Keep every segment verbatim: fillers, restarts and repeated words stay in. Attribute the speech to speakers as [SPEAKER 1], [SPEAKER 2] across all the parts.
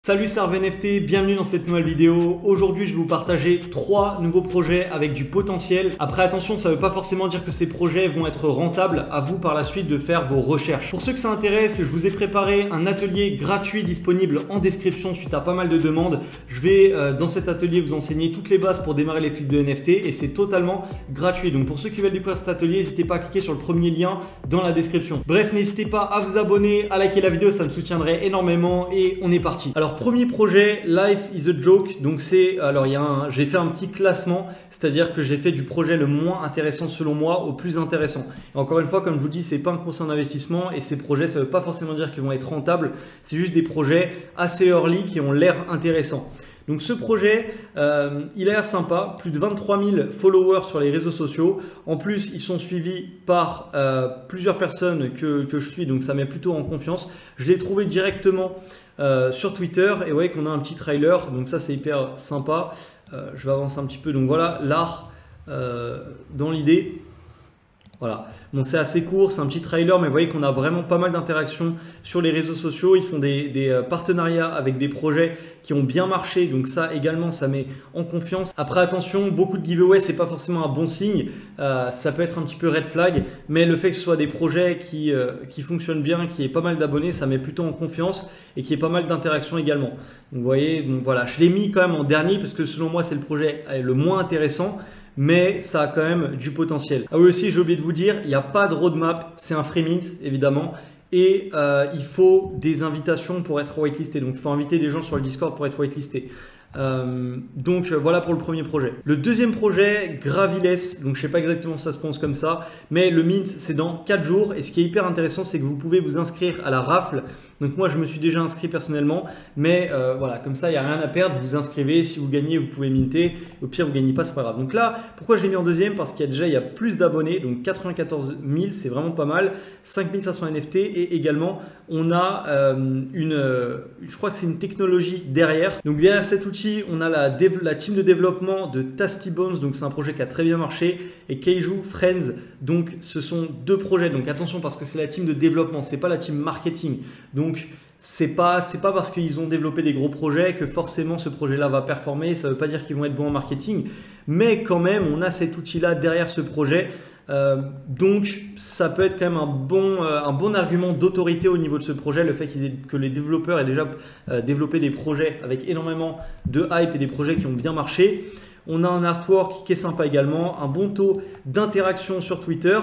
[SPEAKER 1] Salut, c'est Harvey N F T, bienvenue dans cette nouvelle vidéo. Aujourd'hui, je vais vous partager trois nouveaux projets avec du potentiel. Après, attention, ça ne veut pas forcément dire que ces projets vont être rentables. À vous par la suite de faire vos recherches. Pour ceux que ça intéresse, je vous ai préparé un atelier gratuit disponible en description suite à pas mal de demandes. Je vais euh, dans cet atelier vous enseigner toutes les bases pour démarrer les flips de N F T et c'est totalement gratuit. Donc pour ceux qui veulent découvrir cet atelier, n'hésitez pas à cliquer sur le premier lien dans la description. Bref, n'hésitez pas à vous abonner, à liker la vidéo, ça me soutiendrait énormément et on est parti. Alors premier projet, Life is a Joke. Donc c'est, alors il y a un, j'ai fait un petit classement, c'est-à-dire que j'ai fait du projet le moins intéressant selon moi au plus intéressant. Et encore une fois, comme je vous dis, c'est pas un conseil d'investissement et ces projets, ça veut pas forcément dire qu'ils vont être rentables. C'est juste des projets assez early qui ont l'air intéressants. Donc ce projet, euh, il a l'air sympa, plus de vingt-trois mille followers sur les réseaux sociaux. En plus, ils sont suivis par euh, plusieurs personnes que, que je suis, donc ça met plutôt en confiance. Je l'ai trouvé directement euh, sur Twitter et vous voyez qu'on a un petit trailer, donc ça c'est hyper sympa. Euh, je vais avancer un petit peu, donc voilà l'art euh, dans l'idée. Voilà, bon, c'est assez court, c'est un petit trailer, mais vous voyez qu'on a vraiment pas mal d'interactions sur les réseaux sociaux. Ils font des, des partenariats avec des projets qui ont bien marché, donc ça également, ça met en confiance. Après, attention, beaucoup de giveaways, c'est pas forcément un bon signe. Euh, ça peut être un petit peu red flag, mais le fait que ce soit des projets qui, euh, qui fonctionnent bien, qui aient pas mal d'abonnés, ça met plutôt en confiance et qui ait pas mal d'interactions également. Donc vous voyez, donc voilà, je l'ai mis quand même en dernier parce que selon moi, c'est le projet le moins intéressant. Mais ça a quand même du potentiel. Ah oui aussi, j'ai oublié de vous dire, il n'y a pas de roadmap, c'est un free mint évidemment. Et euh, il faut des invitations pour être whitelisté. Donc il faut inviter des gens sur le Discord pour être whitelisté. Euh, donc voilà pour le premier projet. Le deuxième projet, Graviless, donc je sais pas exactement si ça se prononce comme ça, mais le mint c'est dans quatre jours et ce qui est hyper intéressant c'est que vous pouvez vous inscrire à la rafle. Donc moi je me suis déjà inscrit personnellement, mais euh, voilà, comme ça il n'y a rien à perdre, vous vous inscrivez, si vous gagnez vous pouvez minter, au pire vous gagnez pas, c'est pas grave. Donc là, pourquoi je l'ai mis en deuxième? Parce qu'il y a déjà il y a plus d'abonnés, donc quatre-vingt-quatorze mille, c'est vraiment pas mal, cinq mille cinq cents N F T et également on a euh, une, euh, je crois que c'est une technologie derrière. Donc derrière cet outil on a la, la team de développement de Tasty Bones, donc c'est un projet qui a très bien marché, et Keiju Friends, donc ce sont deux projets. Donc attention parce que c'est la team de développement, c'est pas la team marketing. Donc c'est pas c'est pas parce qu'ils ont développé des gros projets que forcément ce projet-là va performer. Ça veut pas dire qu'ils vont être bons en marketing, mais quand même on a cet outil-là derrière ce projet. Euh, donc ça peut être quand même un bon, euh, un bon argument d'autorité au niveau de ce projet, le fait qu'ils aient, que les développeurs aient déjà euh, développé des projets avec énormément de hype et des projets qui ont bien marché. On a un artwork qui est sympa également, un bon taux d'interaction sur Twitter.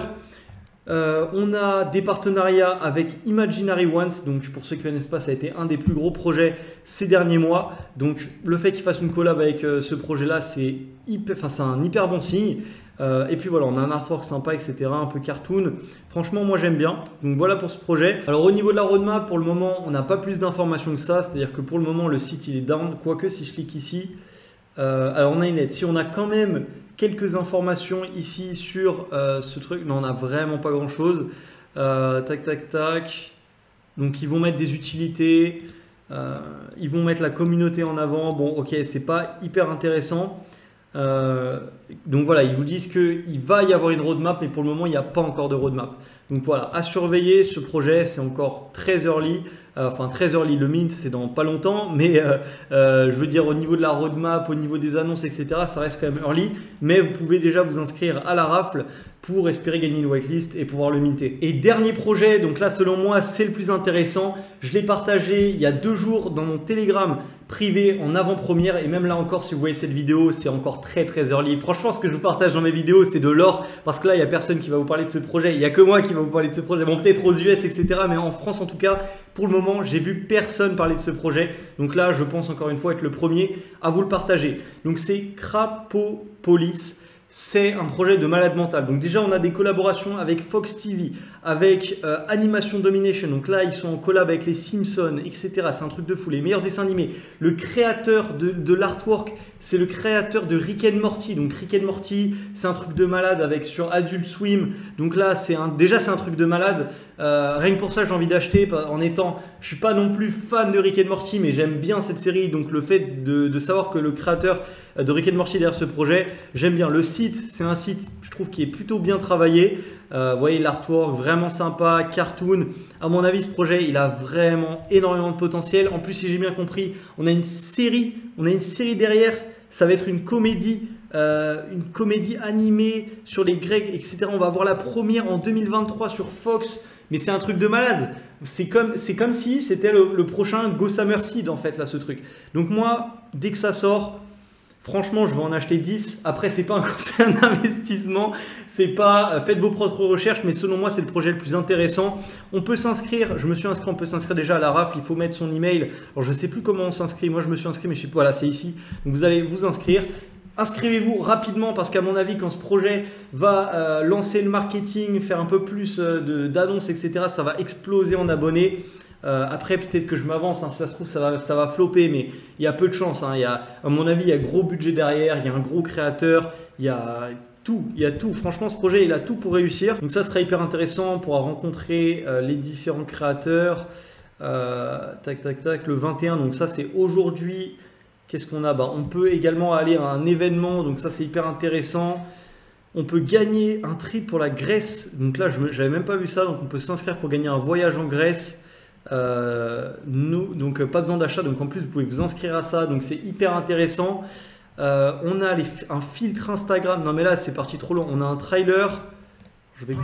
[SPEAKER 1] Euh, on a des partenariats avec Imaginary Ones, donc pour ceux qui ne connaissent pas, ça a été un des plus gros projets ces derniers mois. Donc le fait qu'ils fassent une collab avec euh, ce projet-là, c'est enfin, un hyper bon signe. Euh, et puis voilà, on a un artwork sympa, et cetera, un peu cartoon. Franchement, moi j'aime bien. Donc voilà pour ce projet. Alors au niveau de la roadmap, pour le moment, on n'a pas plus d'informations que ça. C'est-à-dire que pour le moment, le site il est down. Quoique si je clique ici, euh, alors on a une aide. Si on a quand même quelques informations ici sur euh, ce truc, non, on n'a vraiment pas grand-chose. Euh, tac, tac, tac. Donc ils vont mettre des utilités. Euh, ils vont mettre la communauté en avant. Bon, ok, c'est pas hyper intéressant. Euh, donc voilà, ils vous disent qu'il va y avoir une roadmap, mais pour le moment il n'y a pas encore de roadmap. Donc voilà, à surveiller ce projet, c'est encore très early, euh, enfin très early, le mint c'est dans pas longtemps, mais euh, euh, je veux dire au niveau de la roadmap, au niveau des annonces, et cetera, ça reste quand même early, mais vous pouvez déjà vous inscrire à la rafle pour espérer gagner une whitelist et pouvoir le minter. Et dernier projet, donc là selon moi c'est le plus intéressant, je l'ai partagé il y a deux jours dans mon Telegram privé en avant-première et même là encore si vous voyez cette vidéo c'est encore très très early. Franchement ce que je vous partage dans mes vidéos c'est de l'or parce que là il n'y a personne qui va vous parler de ce projet, il n'y a que moi qui va vous parler de ce projet, bon peut-être aux U S et cetera mais en France en tout cas pour le moment j'ai vu personne parler de ce projet, donc là je pense encore une fois être le premier à vous le partager. Donc c'est Crapopolis. C'est un projet de malade mental. Donc déjà, on a des collaborations avec Fox T V, avec euh, Animation Domination. Donc là, ils sont en collab avec les Simpsons, et cetera. C'est un truc de fou. Les meilleurs dessins animés. Le créateur de, de l'artwork, c'est le créateur de Rick and Morty. Donc Rick and Morty, c'est un truc de malade avec sur Adult Swim. Donc là, c'est un, déjà, c'est un truc de malade. Euh, rien que pour ça, j'ai envie d'acheter. En étant, je suis pas non plus fan de Rick and Morty, mais j'aime bien cette série. Donc le fait de, de savoir que le créateur de Rick and Morty derrière ce projet, j'aime bien. Le site, c'est un site, je trouve, qui est plutôt bien travaillé. Euh, vous voyez l'artwork vraiment sympa, cartoon. À mon avis, ce projet, il a vraiment énormément de potentiel. En plus, si j'ai bien compris, on a une série, on a une série derrière. Ça va être une comédie, euh, une comédie animée sur les Grecs, et cetera. On va voir la première en deux mille vingt-trois sur Fox. Mais c'est un truc de malade. C'est comme, c'est comme si c'était le, le prochain Gossamer Seed en fait là ce truc. Donc moi, dès que ça sort, franchement, je vais en acheter dix. Après, c'est pas un, c'est un investissement. C'est pas, euh, faites vos propres recherches, mais selon moi, c'est le projet le plus intéressant. On peut s'inscrire. Je me suis inscrit. On peut s'inscrire déjà à la rafle. Il faut mettre son email. Alors, je sais plus comment on s'inscrit. Moi, je me suis inscrit, mais je sais pas. Voilà, c'est ici. Donc, vous allez vous inscrire. Inscrivez-vous rapidement parce qu'à mon avis, quand ce projet va euh, lancer le marketing, faire un peu plus euh, d'annonces, et cetera, ça va exploser en abonnés. Euh, après, peut-être que je m'avance, hein, si ça se trouve, ça va, ça va flopper, mais il y a peu de chance. Hein. Il y a, à mon avis, il y a gros budget derrière, il y a un gros créateur, il y a tout, il y a tout. Franchement, ce projet, il a tout pour réussir. Donc ça sera hyper intéressant. On pourra rencontrer euh, les différents créateurs. Euh, tac, tac, tac, le vingt et un. Donc ça, c'est aujourd'hui. Qu'est-ce qu'on a? Bah, on peut également aller à un événement, donc ça c'est hyper intéressant. On peut gagner un trip pour la Grèce, donc là je n'avais même pas vu ça, donc on peut s'inscrire pour gagner un voyage en Grèce. Euh, nous, donc euh, pas besoin d'achat, donc en plus vous pouvez vous inscrire à ça, donc c'est hyper intéressant. Euh, on a les, un filtre Instagram, non mais là c'est parti trop long, on a un trailer. Je vais...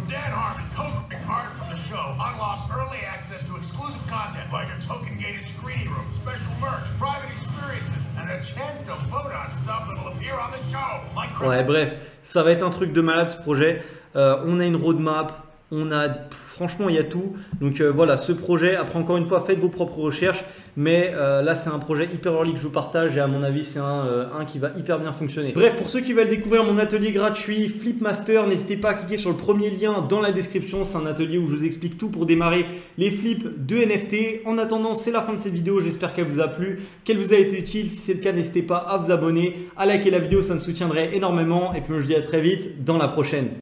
[SPEAKER 1] Ouais, bref, ça va être un truc de malade ce projet. Euh, on a une roadmap, on a, franchement, il y a tout. Donc euh, voilà, ce projet, après encore une fois, faites vos propres recherches. Mais euh, là, c'est un projet hyper early que je vous partage et à mon avis, c'est un, euh, un qui va hyper bien fonctionner. Bref, pour ceux qui veulent découvrir mon atelier gratuit Flipmaster, n'hésitez pas à cliquer sur le premier lien dans la description. C'est un atelier où je vous explique tout pour démarrer les flips de N F T. En attendant, c'est la fin de cette vidéo. J'espère qu'elle vous a plu, qu'elle vous a été utile. Si c'est le cas, n'hésitez pas à vous abonner, à liker la vidéo, ça me soutiendrait énormément. Et puis, je vous dis à très vite dans la prochaine.